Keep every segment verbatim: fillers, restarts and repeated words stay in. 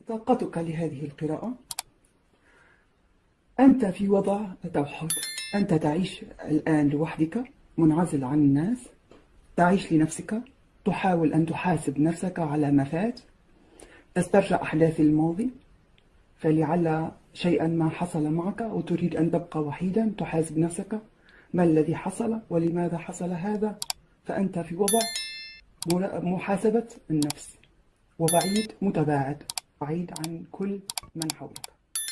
طاقتك لهذه القراءة. أنت في وضع توحد، أنت تعيش الآن لوحدك منعزل عن الناس، تعيش لنفسك، تحاول أن تحاسب نفسك على ما فات، تسترجع أحداث الماضي، فلعل شيئا ما حصل معك وتريد أن تبقى وحيدا، تحاسب نفسك ما الذي حصل ولماذا حصل هذا. فأنت في وضع محاسبة النفس، وبعيد متباعد، بعيد عن كل من حولك.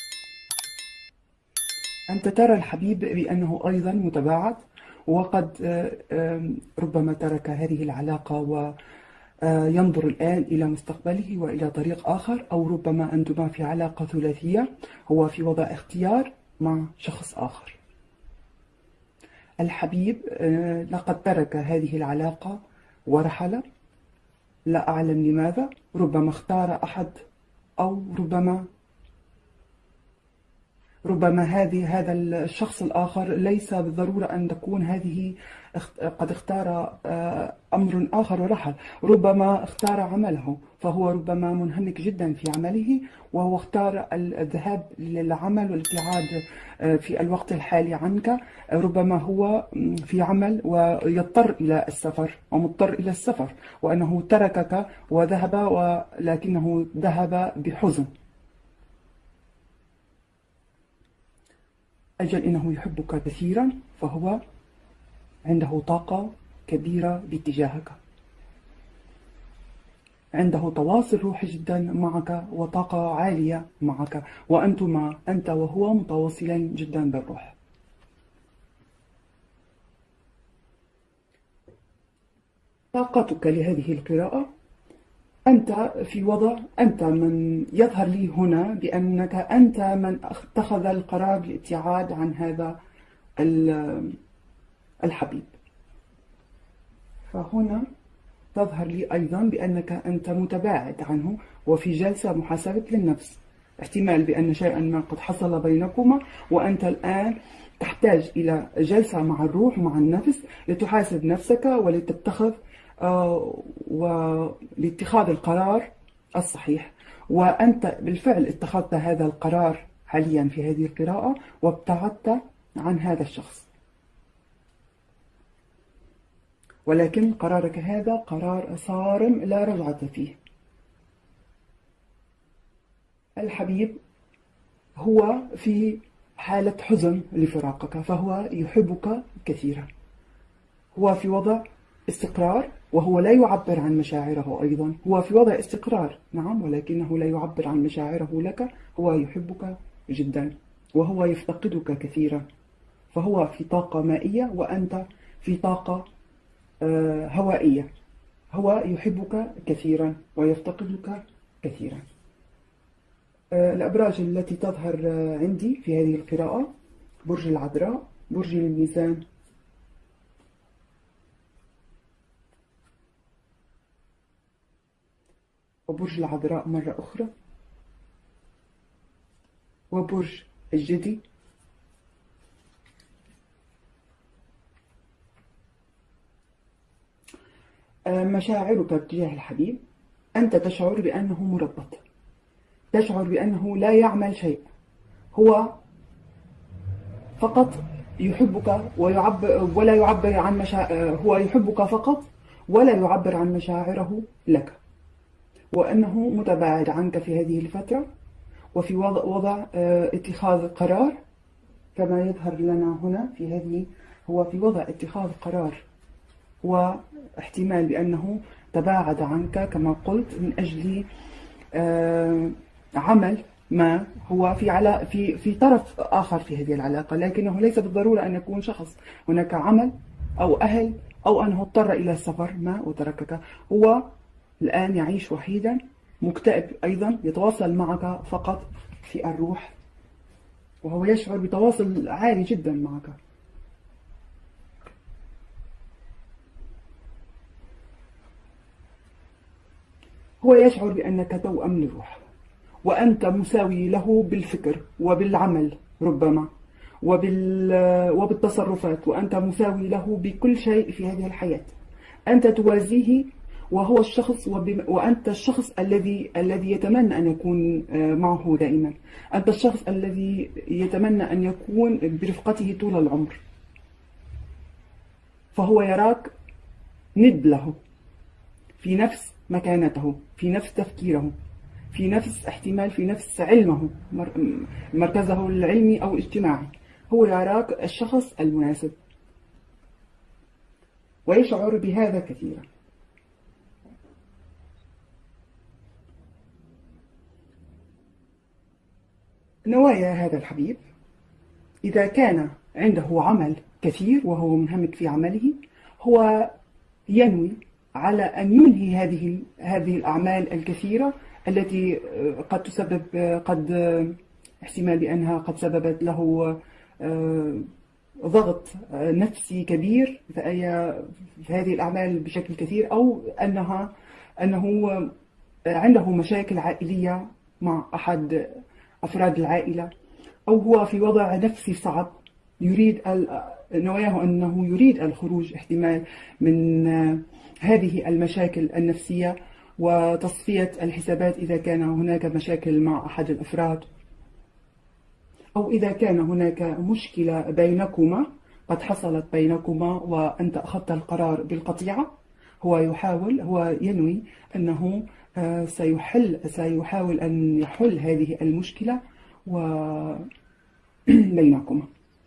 أنت ترى الحبيب بأنه أيضا متباعد، وقد ربما ترك هذه العلاقة وينظر الآن إلى مستقبله وإلى طريق آخر، أو ربما أنتما في علاقة ثلاثية، هو في وضع اختيار مع شخص آخر. الحبيب لقد ترك هذه العلاقة ورحل، لا أعلم لماذا، ربما اختار أحد، أو ربما ربما هذه هذا الشخص الآخر ليس بالضرورة أن تكون هذه قد اختار أمر آخر ورحل، ربما اختار عمله، فهو ربما منهمك جدا في عمله، وهو اختار الذهاب للعمل والابتعاد في الوقت الحالي عنك. ربما هو في عمل ويضطر إلى السفر ومضطر إلى السفر، وأنه تركك وذهب، ولكنه ذهب بحزن. أجل إنه يحبك كثيرا، فهو عنده طاقة كبيرة باتجاهك، عنده تواصل روحي جدا معك وطاقة عالية معك، وأنتما أنت وهو متواصلين جدا بالروح. طاقتك لهذه القراءة. أنت في وضع، أنت من يظهر لي هنا بأنك أنت من اتخذ القرار بالابتعاد عن هذا الحبيب، فهنا تظهر لي أيضا بأنك أنت متباعد عنه وفي جلسة محاسبة للنفس. احتمال بأن شيئا ما قد حصل بينكما، وأنت الآن تحتاج إلى جلسة مع الروح ومع النفس لتحاسب نفسك ولتتخذ آه ولاتخاذ القرار الصحيح. وأنت بالفعل اتخذت هذا القرار حاليا في هذه القراءة، وابتعدت عن هذا الشخص، ولكن قرارك هذا قرار صارم لا رجعة فيه. الحبيب هو في حالة حزن لفراقك، فهو يحبك كثيرا، هو في وضع استقرار، وهو لا يعبر عن مشاعره أيضا، هو في وضع استقرار نعم، ولكنه لا يعبر عن مشاعره لك. هو يحبك جدا وهو يفتقدك كثيرا، فهو في طاقة مائية وأنت في طاقة هوائية. هو يحبك كثيرا ويفتقدك كثيرا. الأبراج التي تظهر عندي في هذه القراءة: برج العذراء، برج الميزان، وبرج العذراء مرة أخرى، وبرج الجدي، مشاعرك تجاه الحبيب. أنت تشعر بأنه مربط، تشعر بأنه لا يعمل شيء، هو فقط يحبك ويعبر ولا يعبر عن مشاعر، هو يحبك فقط ولا يعبر عن مشاعره لك، وأنه متباعد عنك في هذه الفترة، وفي وضع, وضع اتخاذ قرار كما يظهر لنا هنا في هذه. هو في وضع اتخاذ قرار، واحتمال بأنه تباعد عنك كما قلت من أجل عمل ما، هو في علا في في طرف آخر في هذه العلاقة، لكنه ليس بالضرورة أن يكون شخص، هناك عمل أو أهل أو أنه اضطر إلى السفر ما وتركك. هو الآن يعيش وحيدا، مكتئب أيضا، يتواصل معك فقط في الروح، وهو يشعر بتواصل عالي جدا معك. هو يشعر بأنك توأم للروح، وأنت مساوي له بالفكر وبالعمل ربما وبال... وبالتصرفات، وأنت مساوي له بكل شيء في هذه الحياة. أنت توازيه وهو الشخص وبم... وأنت الشخص الذي الذي يتمنى أن يكون معه دائما. أنت الشخص الذي يتمنى أن يكون برفقته طول العمر، فهو يراك ند له في نفس مكانته، في نفس تفكيره، في نفس احتمال في نفس علمه، مركزه العلمي أو الاجتماعي. هو يراك الشخص المناسب ويشعر بهذا كثيرا. نوايا هذا الحبيب: إذا كان عنده عمل كثير وهو منهمك في عمله، هو ينوي على أن ينهي هذه هذه الأعمال الكثيرة التي قد تسبب قد احتمال بأنها قد سببت له ضغط نفسي كبير في هذه الأعمال بشكل كثير، أو أنها أنه عنده مشاكل عائلية مع أحد أفراد العائلة، أو هو في وضع نفسي صعب يريد نواياه أنه يريد الخروج احتمال من هذه المشاكل النفسية وتصفية الحسابات إذا كان هناك مشاكل مع أحد الأفراد، أو إذا كان هناك مشكلة بينكما قد حصلت بينكما وأنت أخذت القرار بالقطيعة. هو يحاول هو ينوي أنه سيحل سيحاول أن يحل هذه المشكلة وبينكما.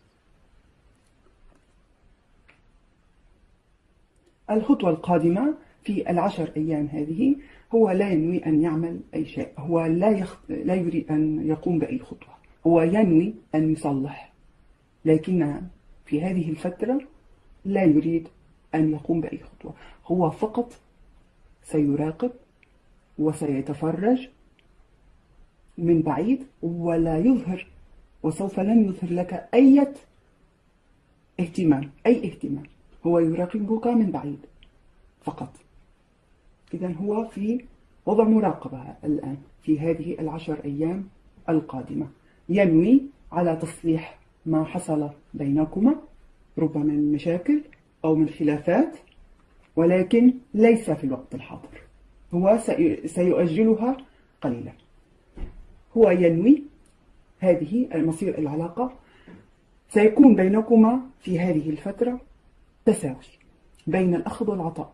الخطوة القادمة في العشر أيام هذه، هو لا ينوي أن يعمل أي شيء، هو لا, يخ... لا يريد أن يقوم بأي خطوة، هو ينوي أن يصلح، لكن في هذه الفترة لا يريد أن يقوم بأي خطوة. هو فقط سيراقب وسيتفرج من بعيد ولا يظهر، وسوف لن يظهر لك أي اهتمام أي اهتمام هو يراقبك من بعيد فقط. إذن هو في وضع مراقبة الآن في هذه العشر أيام القادمة، ينوي على تصليح ما حصل بينكما، ربما من مشاكل أو من خلافات، ولكن ليس في الوقت الحاضر، هو سيؤجلها قليلا. هو ينوي هذه المصير العلاقة، سيكون بينكما في هذه الفترة تساوي بين الأخذ والعطاء،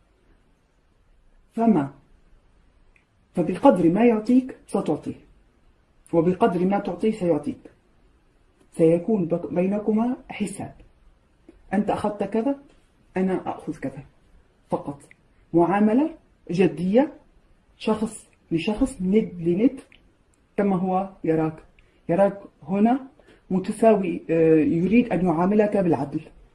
فما فبقدر ما يعطيك ستعطيه، وبقدر ما تعطيه سيعطيك. سيكون بينكما حساب، أنت أخذت كذا أنا أخذ كذا، فقط معاملة جدية، شخص لشخص، ند لند، كما هو يراك يراك هنا متساوي، يريد أن يعاملك بالعدل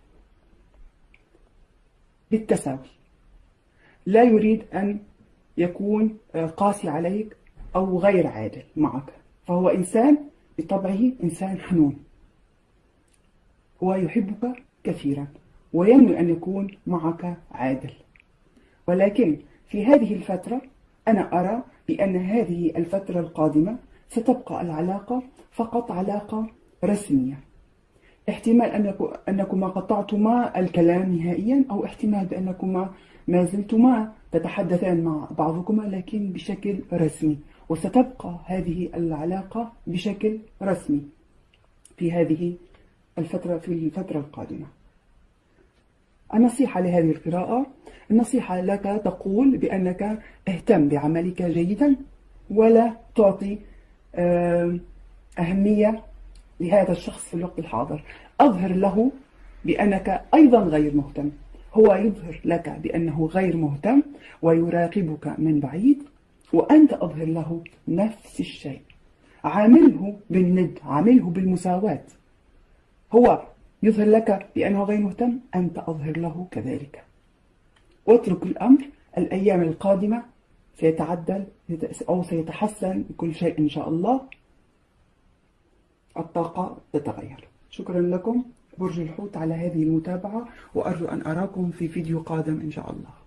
بالتساوي، لا يريد أن يكون قاسي عليك أو غير عادل معك. فهو إنسان بطبعه إنسان حنون، هو يحبك كثيرا وينوي أن يكون معك عادل، ولكن في هذه الفترة أنا أرى بأن هذه الفترة القادمة ستبقى العلاقة فقط علاقة رسمية. احتمال أنكما قطعتما الكلام نهائيا، أو احتمال بأنكما ما زلتما تتحدثان مع بعضكما لكن بشكل رسمي، وستبقى هذه العلاقة بشكل رسمي في هذه الفترة في الفترة القادمة. النصيحة لهذه القراءة، النصيحة لك تقول بأنك اهتم بعملك جيدا، ولا تعطي أهمية لهذا الشخص في الوقت الحاضر. أظهر له بأنك أيضا غير مهتم، هو يظهر لك بأنه غير مهتم ويراقبك من بعيد، وأنت أظهر له نفس الشيء. عامله بالند، عامله بالمساواة. هو يظهر لك بأنه غير مهتم، أنت أظهر له كذلك، واترك الأمر. الأيام القادمة سيتعدل أو سيتحسن كل شيء إن شاء الله، الطاقة تتغير. شكرا لكم برج الحوت على هذه المتابعة، وأرجو أن أراكم في فيديو قادم إن شاء الله.